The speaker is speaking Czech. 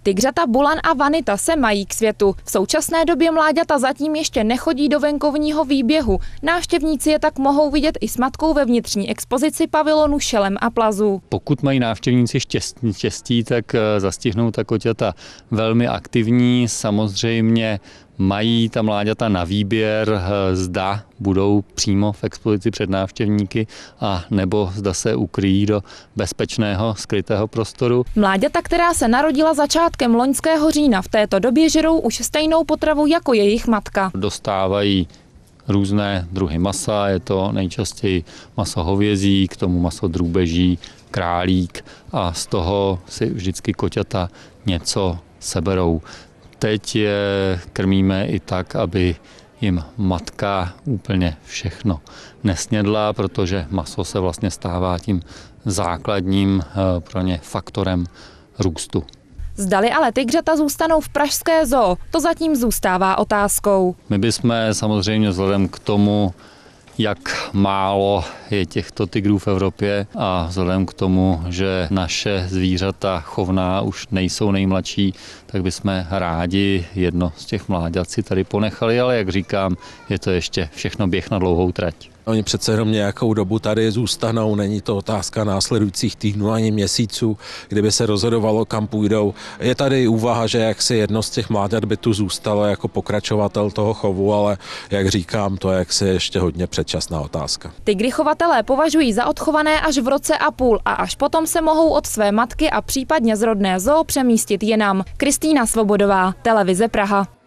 Tygřata Bulan a Vanita se mají k světu. V současné době mláďata zatím ještě nechodí do venkovního výběhu. Návštěvníci je tak mohou vidět i s matkou ve vnitřní expozici pavilonu Šelem a Plazu. Pokud mají návštěvníci štěstí, tak zastihnou ta koťata velmi aktivní. Samozřejmě mají ta mláďata na výběr, zda budou přímo v expozici před návštěvníky a nebo zda se ukryjí do bezpečného skrytého prostoru. Mláďata, která se narodila začátkem loňského října, v této době žerou už stejnou potravu jako jejich matka. Dostávají různé druhy masa, je to nejčastěji maso hovězí, k tomu maso drůbeží, králík a z toho si vždycky koťata něco seberou. Teď je krmíme i tak, aby jim matka úplně všechno nesnědla, protože maso se vlastně stává tím základním pro ně faktorem růstu. Zdali ale tygřata zůstanou v pražské zoo, to zatím zůstává otázkou. My bychom samozřejmě vzhledem k tomu, jak málo je těchto tygrů v Evropě a vzhledem k tomu, že naše zvířata chovná už nejsou nejmladší, tak bychom rádi jedno z těch mláďat si tady ponechali, ale jak říkám, je to ještě všechno běh na dlouhou trať. Oni přece jenom nějakou dobu tady zůstanou, není to otázka následujících týdnů ani měsíců, kdyby se rozhodovalo, kam půjdou. Je tady úvaha, že jaksi jedno z těch mláďat by tu zůstalo jako pokračovatel toho chovu, ale jak říkám, to je jaksi ještě hodně předčasná otázka. Tygry chovatelé považují za odchované až v roce a půl a až potom se mohou od své matky a případně z rodné zoo přemístit jinam. Kristýna Svobodová, Televize Praha.